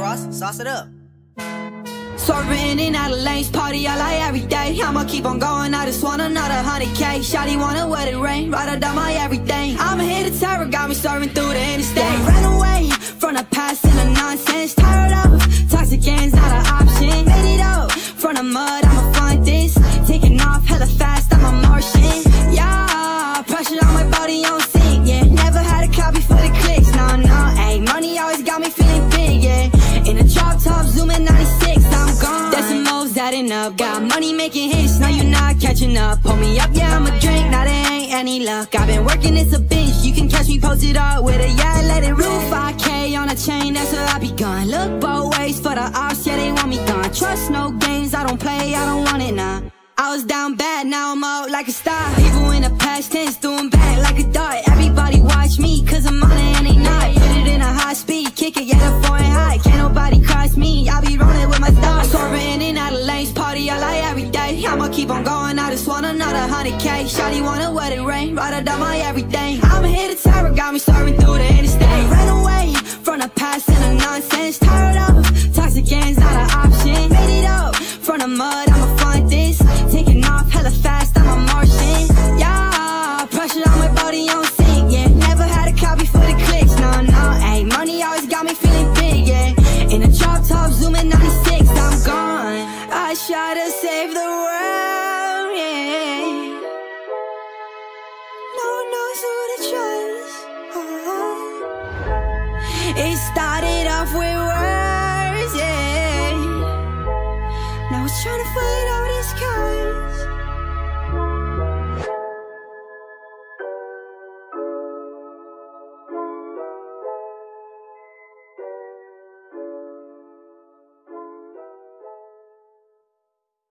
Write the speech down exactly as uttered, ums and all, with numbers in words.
Ross, sauce it up. Swerving in and out of lanes, party all like every day. I'ma keep on going, I just want another hundred K. Shawty wanna let it rain, right up down my everything. I'ma hit the terror, got me serving through the interstate. Yeah, ran away from the past and the nonsense. Tired of toxic ends, not an option. Made it up from the mud, I'ma find this. Taking off hella fast, I'm a Martian. Yeah, pressure on my body on sync, yeah. Never had a copy for the clicks, no, no. Ayy, money always got me feeling big, yeah. In a drop top, zooming ninety-six, I'm gone. That's some moves adding up. Got money making hits, no, you're not catching up. Pull me up, yeah, I'ma drink, now there ain't any luck. I've been working, it's a binge, you can catch me posted up with a yeah, let it rule. five K on a chain, that's where I be gone. Look both ways for the ops, yeah, they want me gone. Trust no games, I don't play, I don't want it, nah. I was down bad, now I'm out like a star. People in the past tense, doing bad like a dart. Everybody watch me, cause I'm on it and they not. Put it in a high speed, kick it, yeah, the foreign high. Can't nobody cross me, I be rolling with my stars. Swerving in and out of lanes, party all like every day. I'ma keep on going, I just want another hundred K. Shawty wanna let it rain, right up down my everything. I'ma hit the terror, got me serving through the interstate. Ran away from the past and the nonsense. Tired of toxic ends, not an option. Made it up from the mud, I'ma find this. Taking off hella fast, I'm a Martian. Yeah, pressure on my body on sync, yeah. Never had a copy for the clicks, no, no. Ayy, money always got me feeling big, yeah. In a drop top, zooming ninety-six, I'm gone. I try to save the world, yeah. No one knows who to trust. Oh. It's time.